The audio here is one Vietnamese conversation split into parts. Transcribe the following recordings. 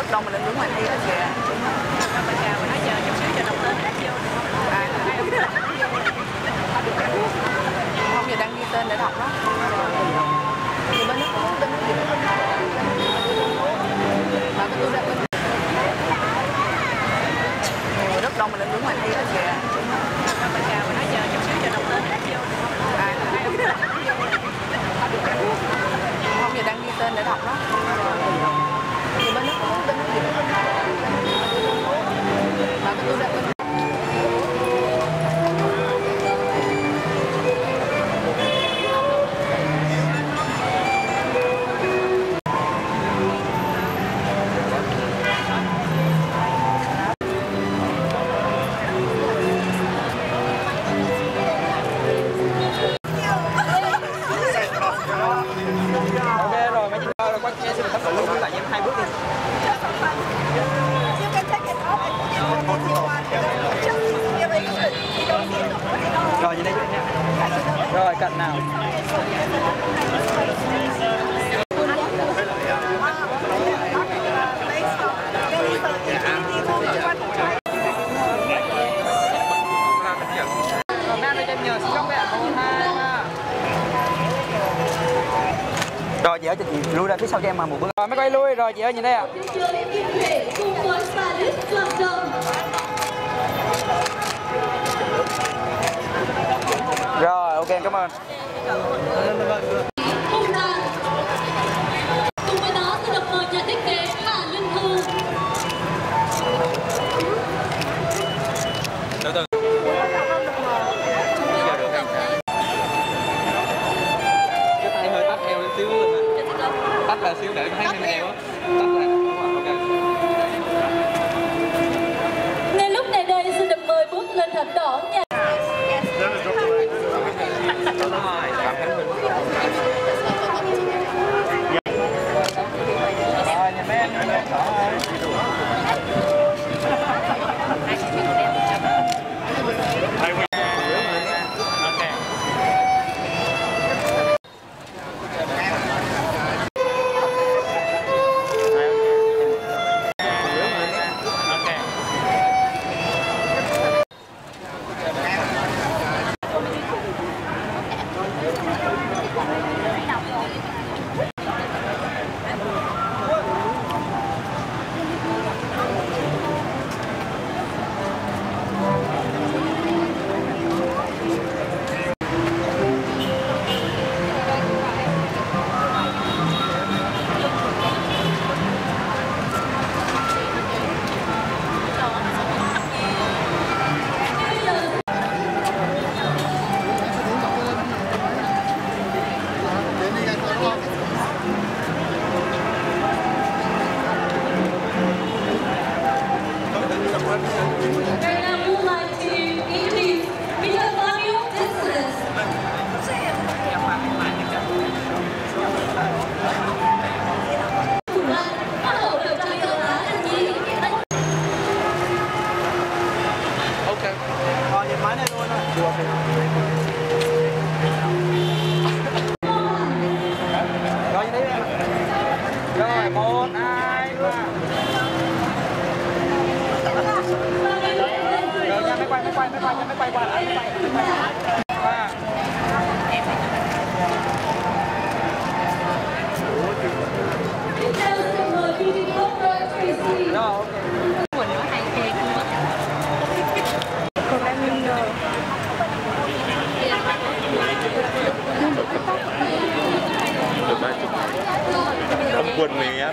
đông mà lên đứng ngoài thi hết kìa. Mình chào mình nói chờ chút xíu chờ đọc tên hát vô. Không giờ đang ghi tên để đọc đó. Thì bên nó có tên gì đó. Mà cái tôi ra bên. Rất đông mà lên đứng ngoài thi hết kìa. Mình chào mình nói chờ chút xíu chờ đọc tên hát vô. Không giờ đang ghi tên để đọc đó. Thì bên nó có tên gì đó. Mà cái tôi ra bên. Rồi như đây nha. Rồi cận nào. Rồi chị ơi, chị lui ra phía sau cho em mà một bước. Rồi mấy quay lui rồi chị ơi, nhìn đây ạ. Rồi, ok, cảm ơn. Cùng với đó sẽ được mời nhà thiết kế Hà Linh Hương. Từ từ. Cái tay hơi tắt eo xíu lên nè. Tắt là xíu để thấy nên eo á. Tắt là. Ngay lúc này đây xin được mời bước lên thảm đỏ nhà. Rồi như thế. Rồi 1 2 3. Rồi nha, mấy quay qua lại, mấy quay. 3. Rồi ok. Không quên mì á.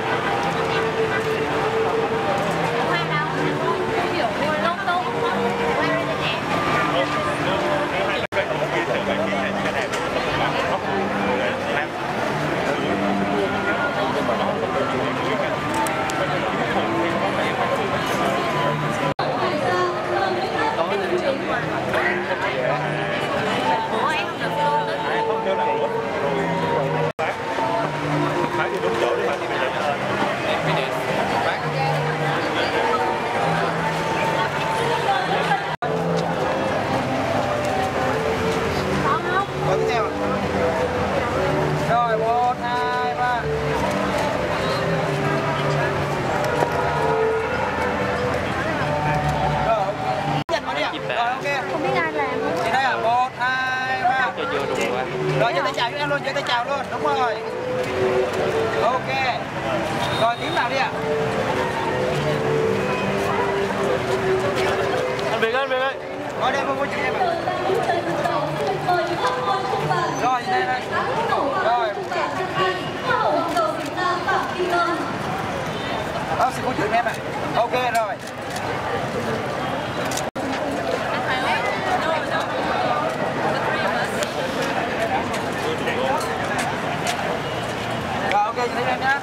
Kiểu lông tông nhau luôn, giơ tay chào luôn, đúng rồi. Ok. Rồi tiếng nào đi ạ? Anh Việt ơi. Ngồi đây, vô chữ em ạ. Rồi, đây. Rồi. Xin cô chữ em ạ. Ok rồi. Rồi ok, nhìn thấy em nhá.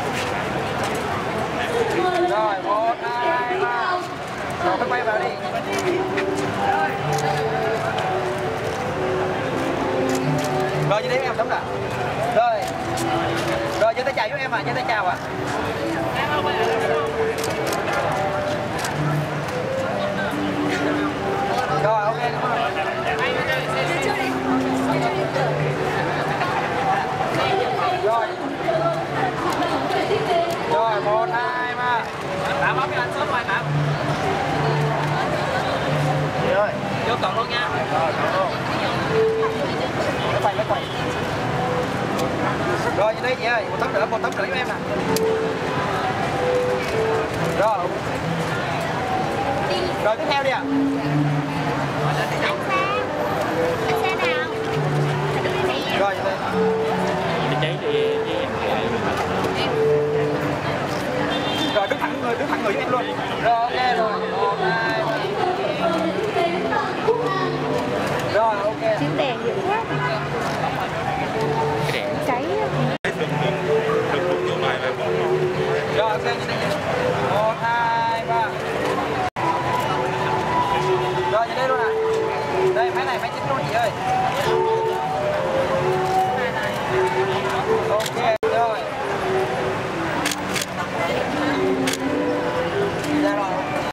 Rồi, 1, 2, 3. Rồi, quay vào đi. Rồi, nhìn thấy em đúng rồi. Rồi. Rồi, giơ tay chào với em ạ, giơ tay chào ạ. Rồi, ok. Rồi. Rồi, 1, 2, 3. Đã báo cái anh sớm rồi hả? Chị ơi. Vô cận luôn nha. Rồi, cận luôn. Lấy quay. Rồi, như đây chị ơi, một tấm nữa với em nè. Rồi. Rồi, tiếp theo đi ạ. Rồi, như đây. Rồi, đứng thẳng người với em luôn. Rồi, ok rồi. 1, 2, 3. Rồi, ok. Chiếc đèn dữ quá. Cái đèn Cháy. Rồi, ok, như đây. 1, 2, 3. Rồi, như đây luôn ạ. Đây, máy chính luôn chị ơi. Ok, rồi. Ra rồi.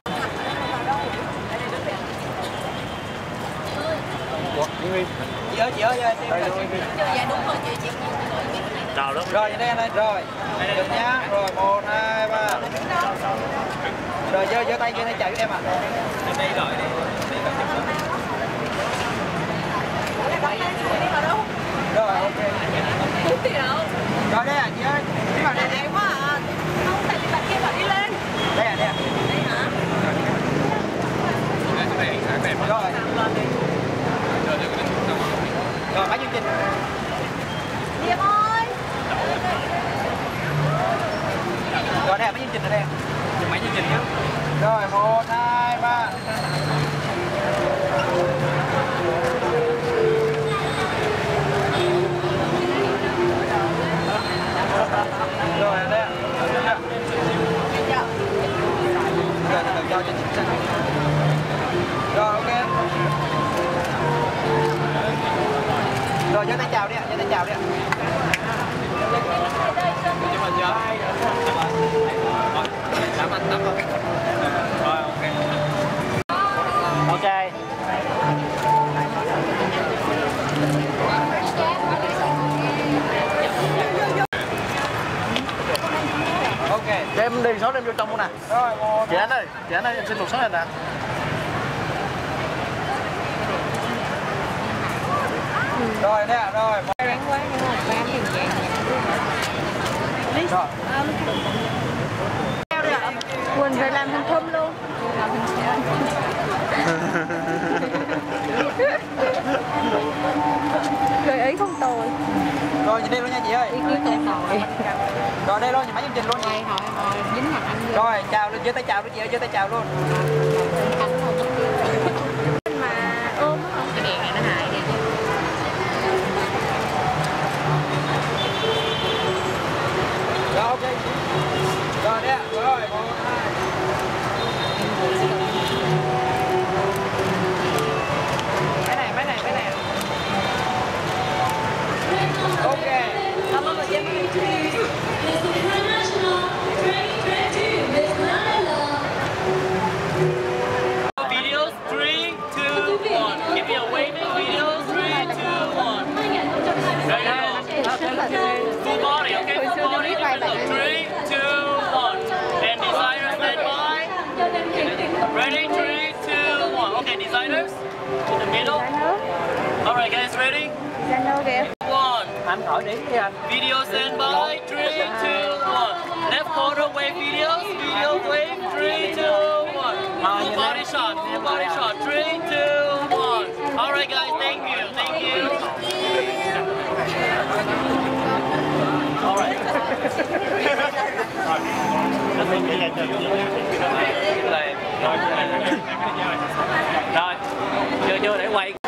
Chị ơi, Dạ đúng rồi chị. Chào đó. rồi, như đây anh ơi, rồi. Được nhá. Rồi, 1, 2, 3. Rồi, giơ tay chào với em ạ. Đây rồi. Rồi, ok. Rồi đây à chị ơi. Đi vào đây đi. Quá à. Không, tại vì bạn kia bảo đi lên. Đây à. Đây hả? Rồi. Rồi, máy chương trình. Diệp ơi. Rồi đây, máy chương trình ở đây. Máy chương trình nhá. Rồi, 1, 2, 3. Rồi đây ạ. Rồi ok. Rồi giơ tay chào đi ạ, giơ tay chào đi ạ. Nhưng mà giờ tắm anh tắm rồi. Rồi ok. Ok. Ok. Cho em đi số em vô trong luôn nè. Rồi, một. Chị anh ơi, em xin một số này nè. Rồi nè, rồi. Ráng quá nhưng mà bán hình dạng Rồi. Quỳnh phải làm hình thum luôn. Gợi ý không tồi. Rồi nhìn đây luôn nha chị ơi. Ý kiến không tồi. Rồi đây luôn, nhìn máy chương trình luôn nha. Hồi dính mặt anh vô. Rồi chào luôn, giơ tay chào luôn chị ơi, giơ tay chào luôn. Mà ôm không? Cái đèn này nó hại nè. Rồi ok. Rồi đấy ạ. Rồi 1, 2. Máy này. Ok. Cảm ơn chị. Videos 3, 2, 1. Give me a waving video. 3, 2, 1. Ready now. Full body, okay? Full body. 3, 2, 1. And designers led by. Ready? 3, 2, 1. Okay, designers in the middle. All right, guys, ready? 1. Anh hỏi điểm đi anh. Video stand by 3, 2, 1. Left corner wave videos. Video wave 3, 2, 1. Full body shot. Full body shot. 3, 2, 1. Alright guys, thank you. Thank you. Alright. Rồi, chưa để quay.